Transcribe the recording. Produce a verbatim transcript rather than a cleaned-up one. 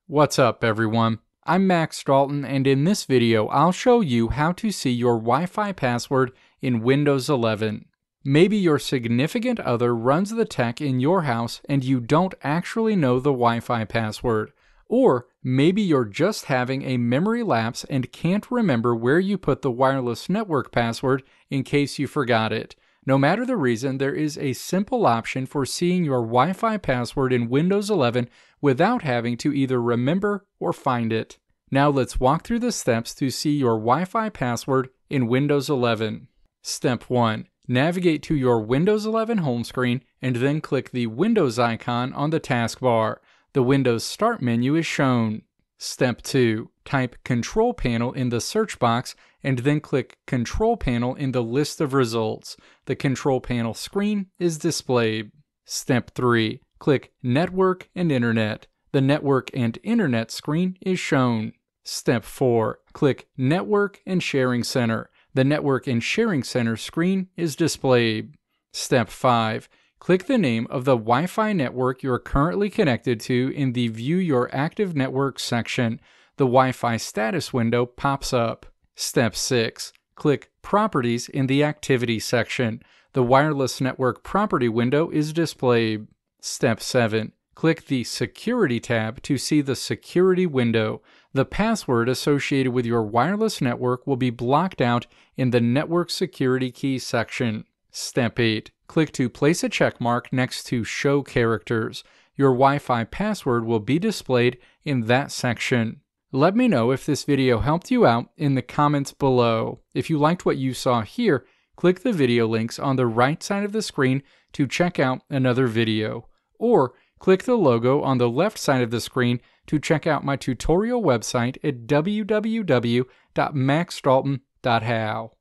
What's up, everyone? I'm Max Dalton, and in this video I'll show you how to see your Wi-Fi password in Windows eleven. Maybe your significant other runs the tech in your house and you don't actually know the Wi-Fi password. Or maybe you're just having a memory lapse and can't remember where you put the wireless network password in case you forgot it. No matter the reason, there is a simple option for seeing your Wi-Fi password in Windows eleven without having to either remember or find it. Now let's walk through the steps to see your Wi-Fi password in Windows eleven. Step one. Navigate to your Windows eleven home screen and then click the Windows icon on the taskbar. The Windows Start menu is shown. Step two. Type Control Panel in the search box and then click Control Panel in the list of results. The Control Panel screen is displayed. Step three. Click Network and Internet. The Network and Internet screen is shown. Step four. Click Network and Sharing Center. The Network and Sharing Center screen is displayed. Step five. Click the name of the Wi-Fi network you're currently connected to in the View Your Active Network section. The Wi-Fi status window pops up. Step six. Click Properties in the Activity section. The Wireless Network Property window is displayed. Step seven. Click the Security tab to see the Security window. The password associated with your wireless network will be blocked out in the Network Security Key section. Step eight. Click to place a check mark next to Show Characters. Your Wi-Fi password will be displayed in that section. Let me know if this video helped you out in the comments below. If you liked what you saw here, click the video links on the right side of the screen to check out another video. Or click the logo on the left side of the screen to check out my tutorial website at w w w dot max dalton dot how.